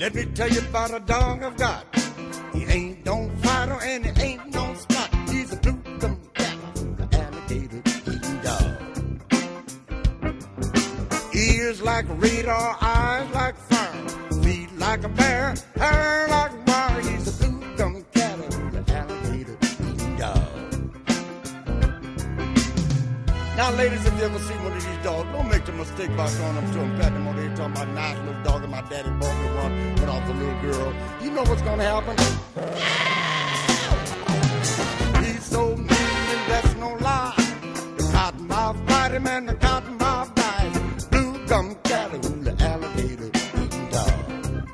Let me tell you about a dog I've got. He ain't no fighter and he ain't no spot. He's a blue gum Catahoula alligator eating dog. Ears like a radar, eyes like fire, feet like a bear, hair like a wire. He's a blue gum Catahoula alligator eating dog. Now, ladies, if you ever see one of these dogs, don't make the mistake by going up to him, patting him on the head, talking about nice little dog, and my daddy bought me one when I was a little girl. You know what's gonna happen? He's so mean, and that's no lie. The cottonmouth bite him, and the cottonmouth dies. Blue gum Catahoula alligator eating dog.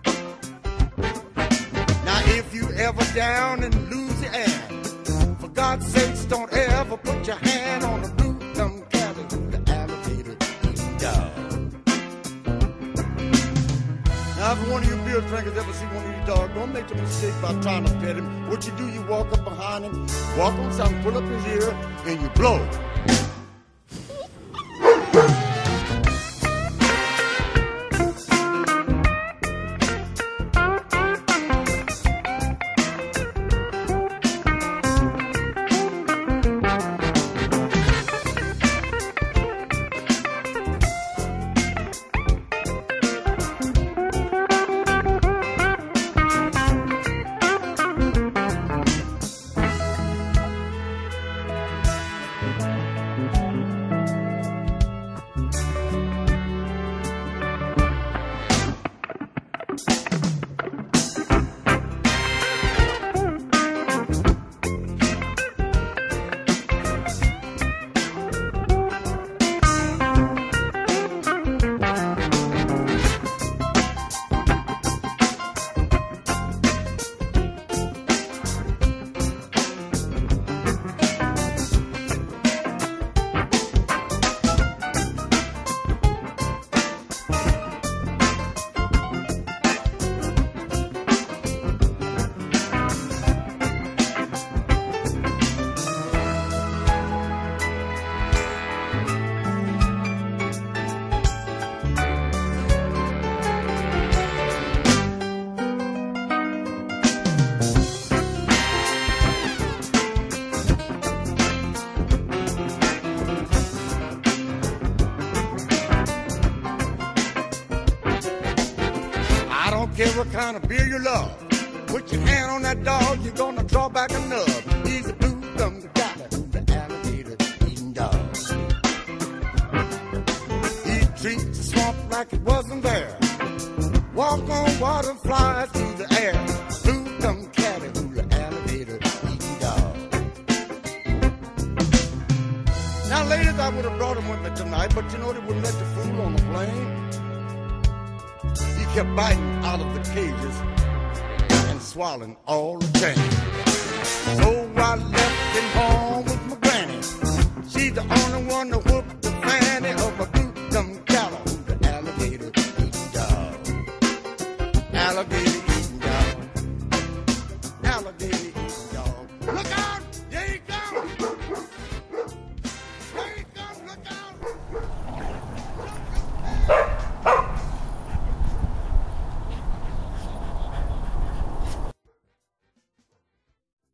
Now, if you ever down in Louisiana, for God's sakes, don't ever put your hand on a blue gum Catahoula alligator eating dog. Now, if one of you beer drinkers ever see one of these dogs, don't make the mistake by trying to pet him. What you do, you walk up behind him, walk on something, pull up his ear, and you blow. Care what kind of beer you love. Put your hand on that dog, you're gonna draw back a nub. He's a blue gum Catahoula alligator eating dog. He treats the swamp like it wasn't there. Walk on water, fly through the air. Blue gum Catahoula alligator eating dog. Now, ladies, I would have brought him with me tonight, but you know they wouldn't let the fool on the plane. He kept biting out of the cages and swallowing all the change. So I left him home with my granny. She's the only one to whoop the fanny of a